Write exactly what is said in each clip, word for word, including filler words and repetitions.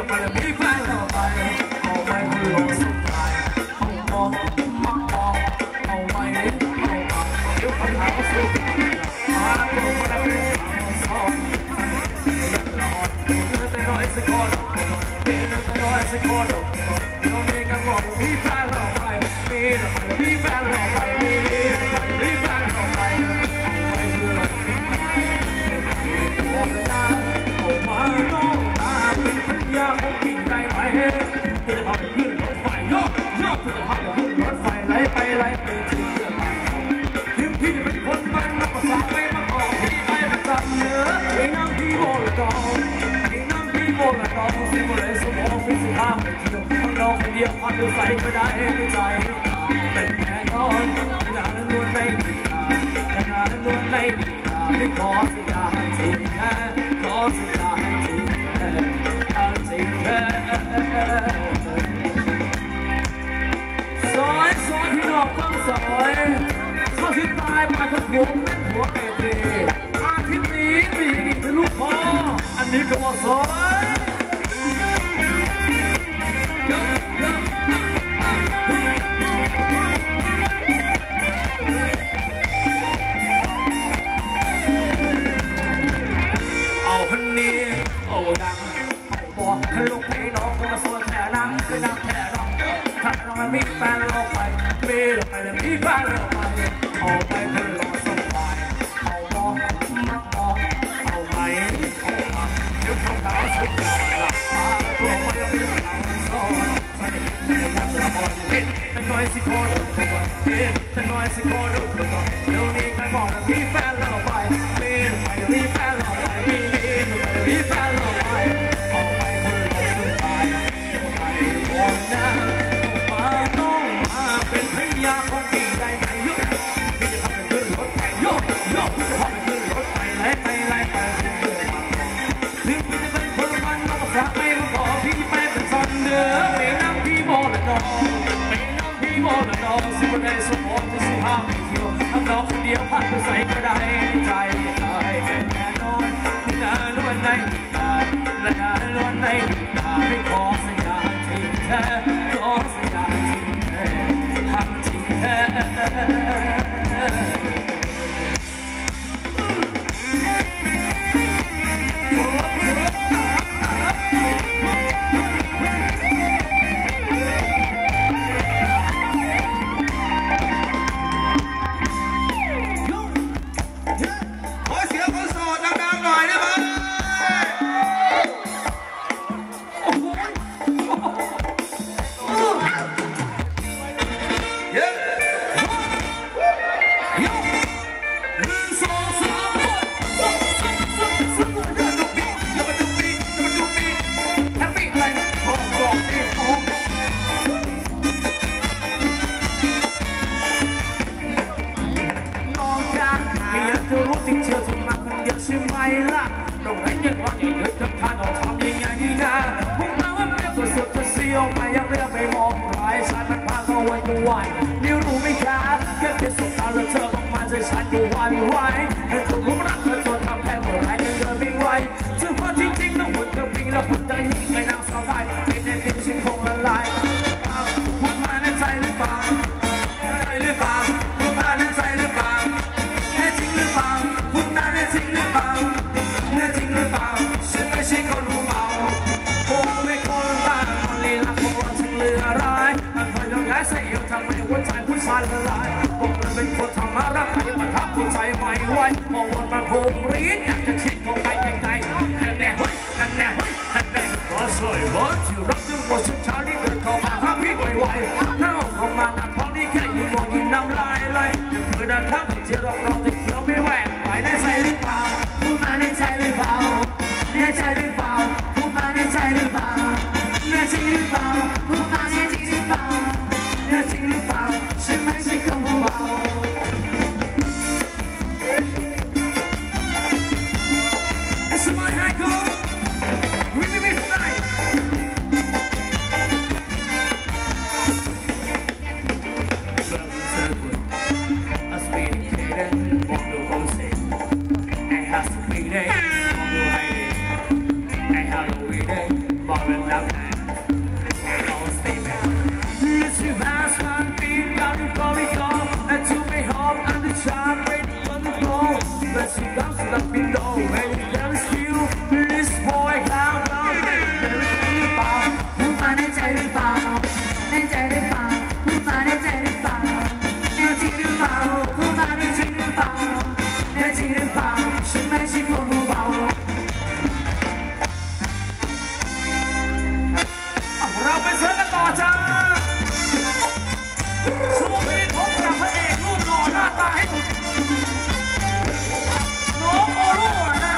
ไปแล้วมีแฟนเราไปเอาไปคือโลกสุดท้ายเอามองมักมองเอาไปเอามาเดี๋ยวปัญหาสุดมาตัวมาเป็นสาวซ้อนแต่น้อยสักคนแต่น้อยสักคนน้องเองก็บอกมีแฟนเราไปมีมีแฟนเราไปมีมีแฟนเราไปเอาไปคือโลกสุดท้ายบอกนะเอามาน้องมาเป็นพันยาของกินได้ไหมจะได้พาไปขึ้นรถไฟโยกโยกจะได้พาไปขึ้นรถไฟไหลไปไหลไปถึงเรื่องถึงพี่จะเป็นคนมันนับภาษาไม่มาออกพี่ไปประจำเนื้อไอ้น้ำพี่โบละดองไอ้น้ำพี่โบละดองสิ่งอะไรสมองไม่สุภาพไม่เที่ยวข้างนอกคนเดียวพัดดูใส่ก็ได้ไม่ใจเป็นแค่นอนงานล้วนไม่ดีงานล้วนไม่ดีไม่ขอสัญญาจริงแค่ขอสัญญาจริงแค่จริงแค่ซอยซอยพี่น้องต้องซอยเข้าที่ตายมาทุกวงเป็นหัวเกตดีอาทิตย์นี้มีดีคือลูกพ่ออันนี้ก็ว่าซอยเอาพันนี้เอาดังเอาบอกคือลูกพี่น้องมาส่วนแค่นั้นคือนักแค่น้องถ้าน้องมีแฟนเราไปมีเราไปเลยมีแฟนเราไปเอาไปเพื่อรอสบายเอาบอกมักบอกเอาไปเอามาเดี๋ยวเขาด่าสุดยอดหลับตาตัวมันยังไม่หลับซ้อนใส่ในยันละครเห็นแต่น้อยสิโคตรเห็นแต่น้อยสิโคตรเดี๋ยวนี้ใครบอกมีแฟนเราไปมีเราไปมีแฟนเราไปมีมีแฟนเราไปเอาไปเพื่อรอสุดท้ายเอาไปก่อนนะมาต้องมาเป็นพยาของพี่ได้ไหมยุพี่จะทำเป็นขึ้นรถไฟโยกโยกจะทำเป็นขึ้นรถไฟไล่ไปไล่ไปถึงเดือดถึงพี่จะเป็นคนมันน้องสักไม่รู้พอพี่ไปเป็นซอนเดือไม่น้ำพี่โมละน้องไม่น้ำพี่โมละน้องสิบวันได้สมองจะสุภาพไม่เที่ยวทำน้องคนเดียวพัดไปใส่ก็ได้ใจใจแน่นอนนานวันไหนนานนานวันไหนนานไม่ขอสัญญาจริงแท้ขอสัญญาจริงแท้ทำจริงแท้นิ้วหนูไม่ขาดแค่เพียงสบตาแล้วเธอออกมาใจฉันอยู่วันไหวให้คนรู้รักเธอจนทำแค่เมื่อไรยังเดินไม่ไหวเธอพอจริงๆต้องหุ่นเธอวิ่งแล้วหุ่นเธอยิ่งไม่น่าสบายไม่ได้ติดชิ้นคงละลายพูดมาในใจหรือเปล่าใจหรือเปล่าพูดมาในใจหรือเปล่าแค่จริงหรือเปล่าพูดมาในจริงหรือเปล่าแค่จริงหรือเปล่าฉันไม่ใช่คนรู้เมาโอ้ไม่คนบ้าคนลีลาคนฉันเหลือร้ายใส่เอวทำไมหัวใจผู้ชายละลายบอกเลยเป็นคนทำมารักใครมาทับหัวใจไม่ไหวมองวันมาโผล่รีดอยากจะคิดเข้าไปไกลๆนั่นแน่เฮ้ยนั่นแน่เฮ้ยนั่นแน่ก็สวยบอสที่รักจึงว่าสุดท้ายนี่เดินเข้ามาหาพี่ไวๆถ้าเข้ามาหนักพอนี่แค่ยืนมองยิ้มน้ำลายไหลเมื่อนั้นทั้งที่เราเราติดเราไม่แหวกไปในใจหรือเปล่าพูดมาในใจหรือเปล่าในใจหรือเปล่าพูดมาในใจหรือเปล่าในใจหรือเปล่าพูดมาในใจหรือเปล่าจริงหรือเปล่าฉันไม่ใช่คนเบาIt's my high goal We will be fine A speeding cadence on the road say I have to be there on the highway I have to be there บอกเวลาแล้วแต่ Don't stay back Let's you pass my feet down the corridor and to me home and the child waiting on the floor Let's you down to the window and there is you This boy how long there is you เปล่าพูดมาในใจหรือเปล่าในใจหรือเปล่าพูดมาในใจหรือเปล่าในจริงหรือเปล่าพูดมาในจริงหรือเปล่าในจริงหรือเปล่าฉันไม่ใช่คนหูเบาเราไปเสิร์ฟกันต่อจ้าช่วงนี้พบกับพระเอกรูปหล่อหน้าตาให้สุดน้องโอโร่นะ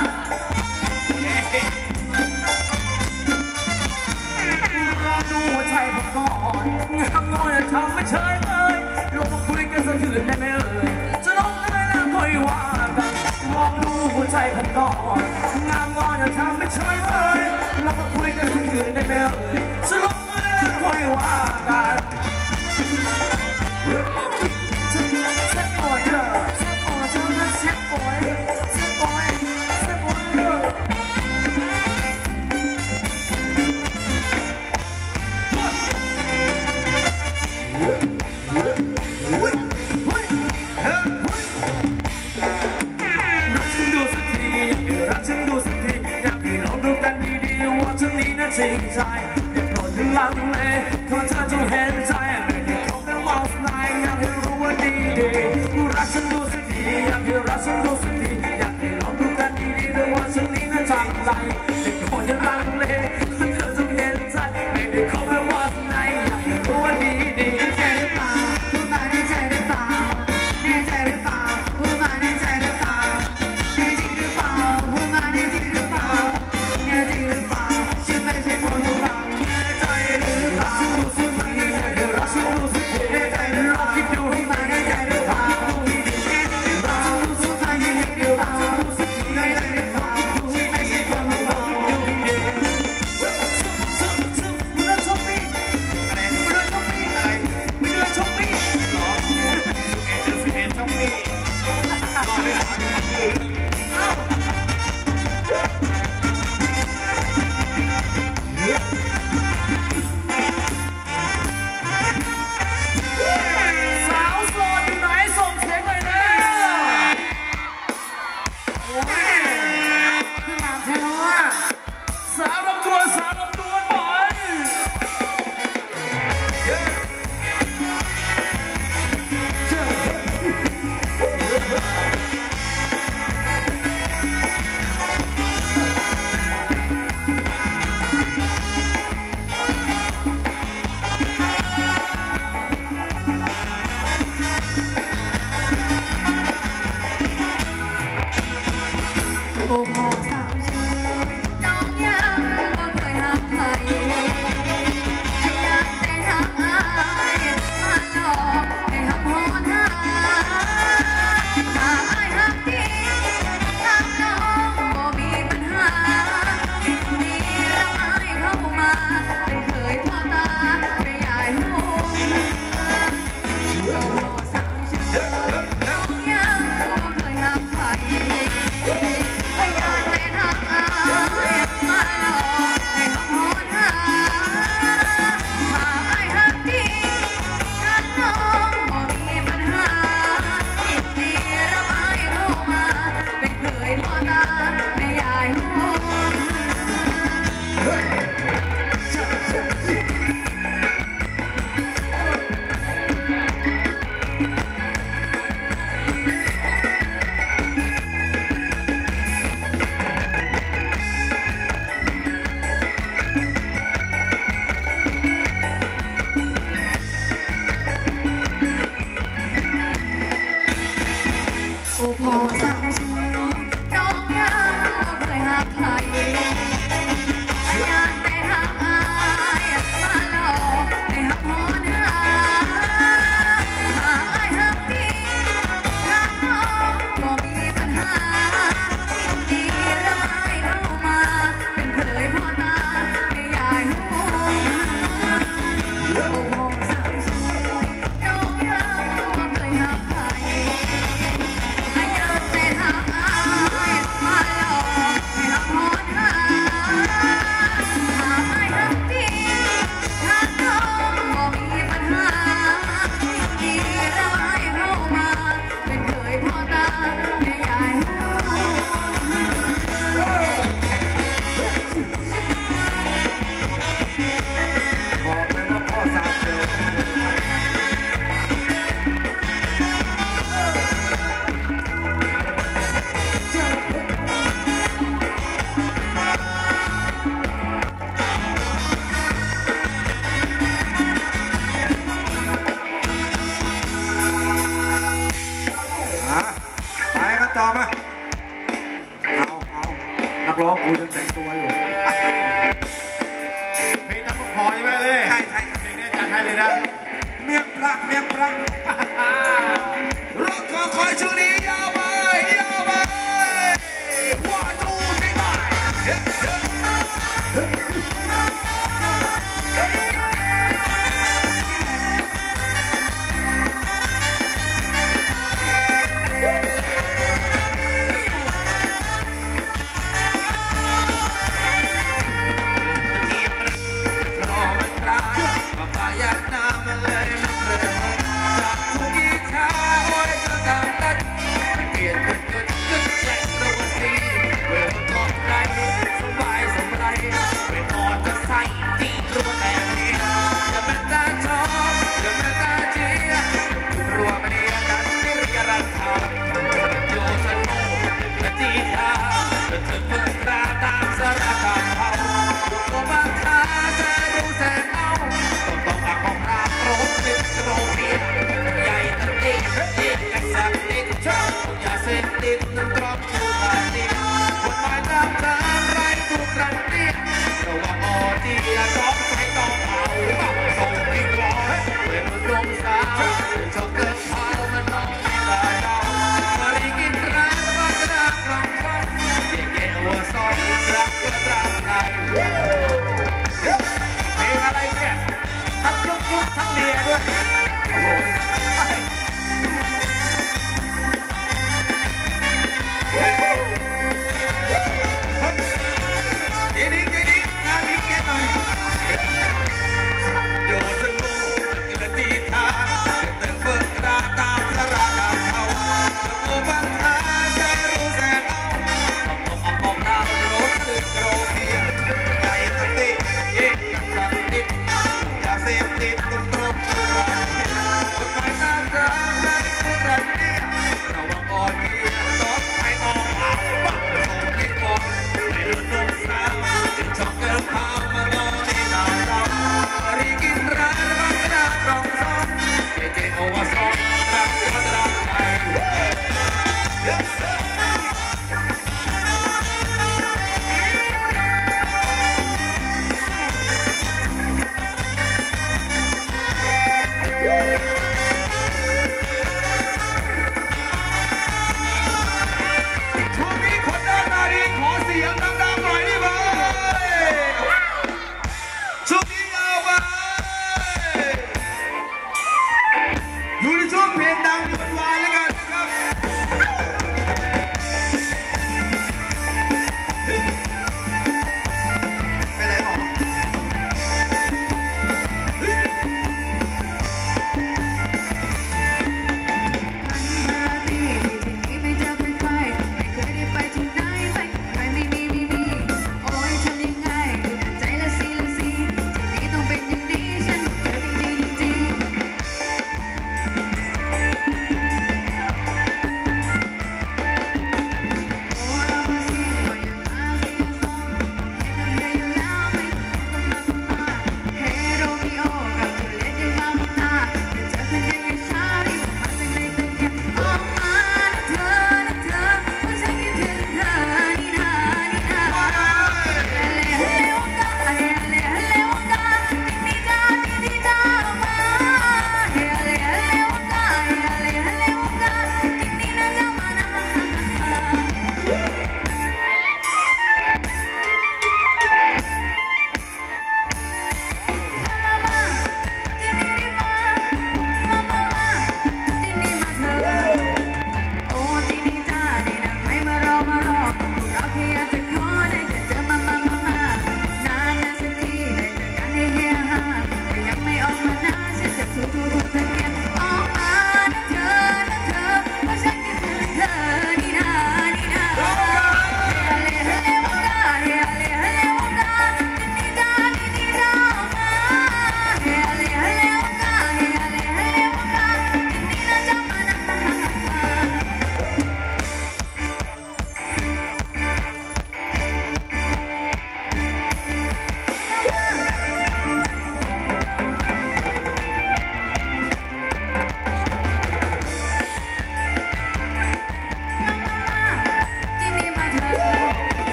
เราดูหัวใจผมก่อนงามงอนทำไม่เฉยเลยลงมาคุยกันสักคืนได้ไหมเอ่ยจะลงได้แล้วค่อยว่ากันมองดูหัวใจผมก่อนงามงอนอย่าทำไม่เฉยเลยลงมาคุยกันสักคืนได้ไหมเอ่ยจะลงได้แล้วค่อยว่ากันจริงใจอย่าโกรธอย่าลังเลขอเธอจงเห็นใจไม่ได้คบกันมองสไลด์อยากให้รู้ว่าดีดีรักฉันดูสักทีอยากให้รักฉันดูสักทีอยากให้ลองดูกันดีดีแต่ว่าฉันนี้น่าจังใจอย่าโกรธอย่าลังเลขอเธอจงเห็นใจไม่ได้คบกันมองสไลด์อยากให้รู้ว่าดีดีใจหรือเปล่าพูดมาในใจหรือเปล่าในใจหรือเปล่าพูดมาในใจหรือเปล่าในจริงหรือเปล่าพูดมาในจริงหรือเปล่าในจริงหรือเปล่าไม่ใช่คนหูเบาใจหรือเปล่ารู้สึกไม่ได้เดี๋ยวรักฉันรู้สึกเสียใจหรือเราคิดดูให้มาในใจหรือเปล่าเรารู้สึกไม่ได้เดี๋ยวเรารู้สึกไม่ได้หรือเปล่าไม่ใช่คนหูเบาดูดีซึมซึมไม่ได้ชอบพี่อะไรไม่ได้ชอบพี่อะไรไม่ได้ชอบพี่หรอเอ็นเอ็นเอ็นชอบพี่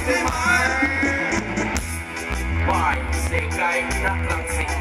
ได้ไหมบายเสกไก่นักลังสิ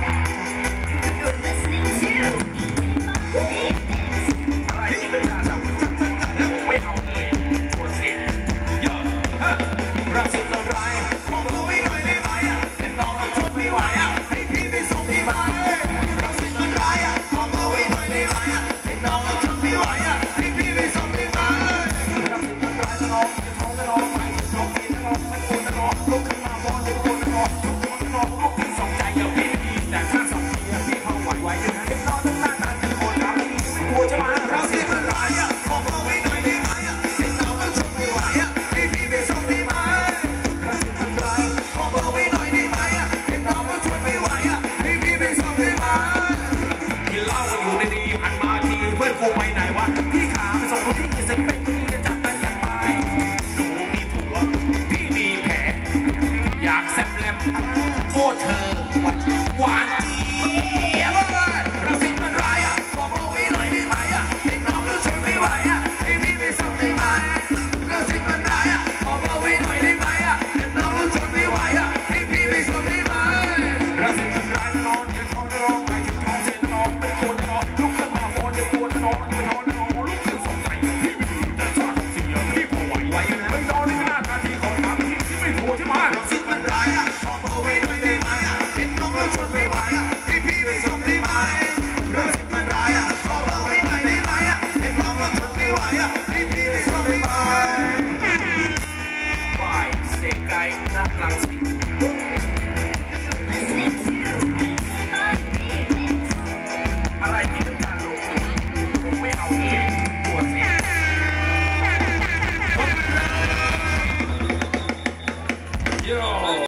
อะไรที่เป็นการทำไม่เอาเลยปวดเสียเยอะรักสิ่งร้ายมองเราไม่หน่อยได้ไหมเป็นน้องเราทนไม่ไหวให้พี่ไปส่งที่บ้านรักสิ่งร้ายมองเราไม่หน่อยได้ไหมเป็นน้องเราทนไม่ไหวให้พี่ไปส่งที่บ้านรักสิ่งร้ายจะน้องจะท้องจะน้องไม่จะท้องพี่จะน้องไม่ควรจะน้องลุกขึ้นมาบอลจะควรจะน้องลุกขึ้นมาน้องลุกขึ้นสองใจอย่าพี่ดีแต่ถ้าสองทีพี่เขาไหวไหวจะนะเป็นน้องตั้งหน้าตาเป็นคนทำไม่กลัวจะมารักสิ่งร้ายมองเราไม่หน่อยได้ไหมเป็นน้องเราทนไม่ไหวให้พี่ไปส่งที่บ้านรักสิ่งร้ายมองเราไม่หน่อยได้ไหมเป็นน้องเราทนไม่ไหวให้พี่ไปส่งที่บ้านกินเหล้าอยู่ดีๆหันมาทีเพื่อนกูไปไหนวะพี่ขาไปส่งเขาที่กินสเต็กที่จะจับกันอย่างไรหนูมีผัวพี่มีแผลอยากแซ่บแลมโทษเธอหวานเจี๊ยบเราสิ่งมันร้ายอ่ะบอกเราไม่หน่อยได้ไหมอ่ะให้น้องเราช่วยไม่ไหวอ่ะให้พี่ไปส่งได้ไหมเราสิ่งมันร้ายอ่ะบอกเราไม่หน่อยได้ไหมอ่ะให้น้องเราช่วยไม่ไหวอ่ะให้พี่ไปส่งได้ไหมเราสิ่งมันร้ายนอนจะท้องจะร้องไปจะท้องเส้นนอนไม่ควรจะนอนลุกขึ้นมาบอลจะควรจะนอนไม่นอนนอนลุกขึ้นสองใจพี่ไม่ดีแต่ชอบสิ่งเหล่านี้พอไหวไหวนะไม่นอนในหน้าตาที่เขาทำที่ที่ไม่ถูกใช่ไหมเราสิ่งมันร้ายอ่ะบอกเราไม่หน่อยได้ไหมอ่ะให้น้องเราช่วยไม่ไหวอ่ะให้พี่ไปส่งได้ไหมเราสิ่งมันร้ายอ่ะบอกเราไม่หน่อยได้ไหมอ่ะให้น้องเราช่วยไม่ไหวอ่ะให้พี่ไปส่งได้ไหมบายเสกไก่นักลังสิ